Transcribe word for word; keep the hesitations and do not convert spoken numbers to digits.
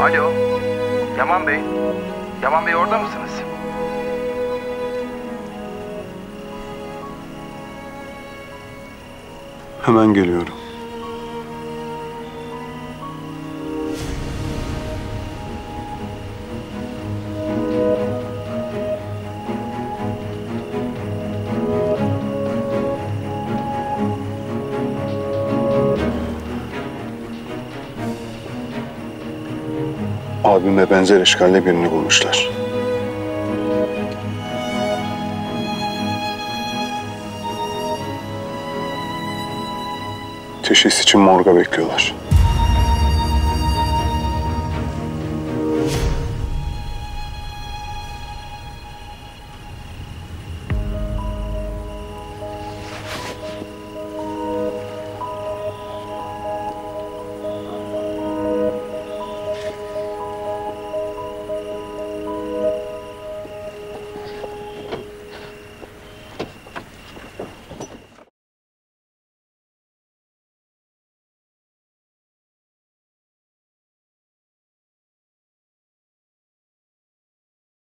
Alo, Yaman Bey. Yaman Bey orada mısınız? Hemen geliyorum. Abime benzer eşkalli birini bulmuşlar. Teşhis için morga bekliyorlar.